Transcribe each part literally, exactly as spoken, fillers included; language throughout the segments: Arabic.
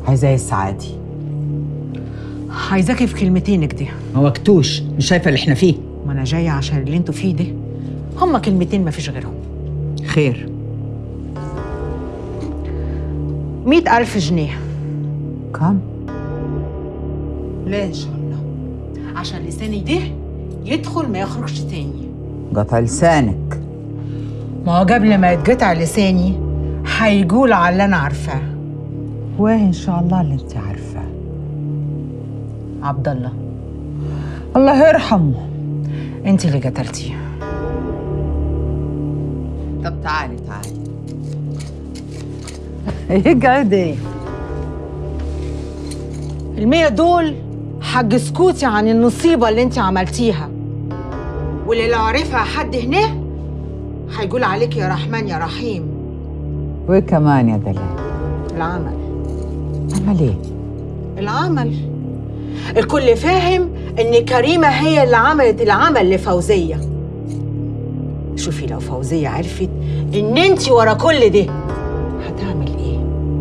عايزاه السعادي. عايزاكي في كلمتين كده. ما وقتوش، مش شايفه اللي احنا فيه؟ ما انا جايه عشان اللي انتوا فيه ده هما كلمتين ما فيش غيرهم. خير. مئة ألف جنيه. كم؟ ليه إن شاء الله؟ عشان لساني ده يدخل ما يخرجش تاني. قطع لسانك. ما هو قبل ما يتقطع لساني هيقول على اللي أنا عارفاه. واه إن شاء الله اللي أنت عارفاه؟ عبد الله. الله يرحمه. أنت اللي قتلتيه. طب تعالي تعالي. اقعدي. المية دول حق سكوتي عن النصيبة اللي انت عملتيها، واللي لو عرفها حد هنا هيقول عليك يا رحمن يا رحيم. وكمان يا دلال؟ العمل. عمل ايه؟ العمل. الكل فاهم ان كريمة هي اللي عملت العمل لفوزية. شوفي لو فوزية عرفت ان انت ورا كل ده هتعمل ايه؟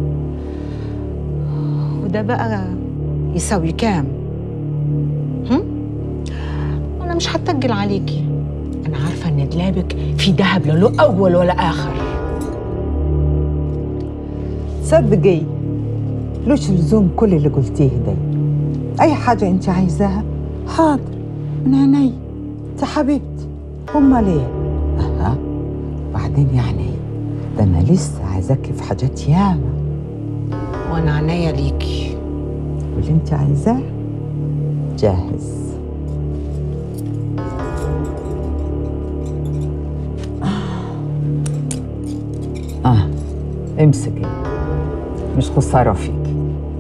وده بقى يساوي كام؟ هم؟ أنا مش هتجل عليكي، أنا عارفة إن دلابك في دهب لا له أول ولا آخر. صدقي لوش لزوم كل اللي قلتيه ده. أي حاجة أنت عايزاها حاضر من عيني، أنت حبيبتي. أمال إيه؟ أها. بعدين يعني ده أنا لسه عايزاكي في حاجات ياما. وأنا عينيا ليكي. واللي انت عايزاه جاهز. اه امسكي، مش خساره فيكي.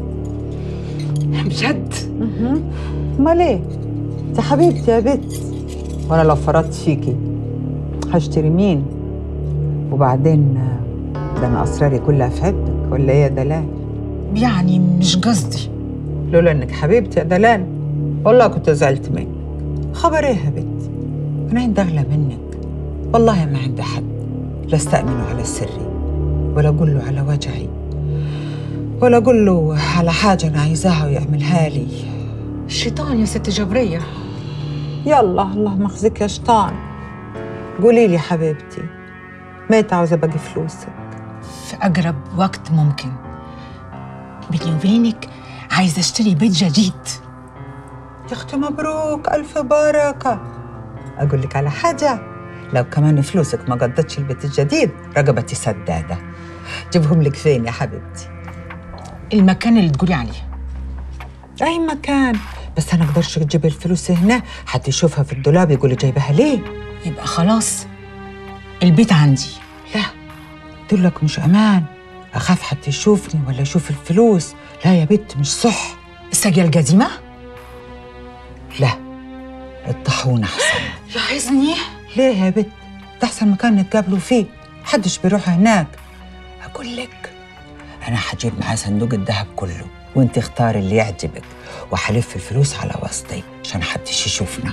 بجد؟ اها. امال ايه؟ انت حبيبتي يا بت، وانا لو فرطت فيكي هشتري مين؟ وبعدين ده انا اسراري كلها في عبتك، ولا ايه يا دلال؟ يعني مش قصدي. لولا انك حبيبتي يا دلال والله كنت زعلت منك. خبر ايه يا بنتي؟ انا عندي اغلى منك، والله ما عندي حد لا استأمنه على سري، ولا اقول له على وجعي، ولا اقول له على حاجه انا عايزاها ويعملها لي. الشيطان يا ست جبريه. يلا الله مخزيك يا شيطان. قولي لي حبيبتي، متى عاوزه باقي فلوسك؟ في اقرب وقت ممكن. بيني وبينك عايزه اشتري بيت جديد. يا اختي مبروك، الف بركه. اقول لك على حاجه، لو كمان فلوسك ما قضتش البيت الجديد رقبتي سداده. جيبهم لك فين يا حبيبتي؟ المكان اللي تقولي عليه. اي مكان، بس انا اقدرش تجيب الفلوس هنا، حد يشوفها في الدولاب يقول لي جايبها ليه؟ يبقى خلاص البيت عندي. لا قلت لك مش امان، اخاف حد يشوفني ولا يشوف الفلوس. لا يا بنت مش صح. الساقية القديمة؟ لا الطاحون احسن. لاحظني؟ ليه يا بنت؟ ده احسن مكان نتقابلوا فيه، محدش بيروح هناك. اقول لك انا هجيب معاه صندوق الذهب كله، وانت اختاري اللي يعجبك، وحلف الفلوس على وسطي عشان محدش يشوفنا.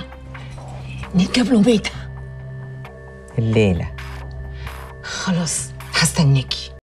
نتقابلوا بيتها الليله. خلاص هستناكي.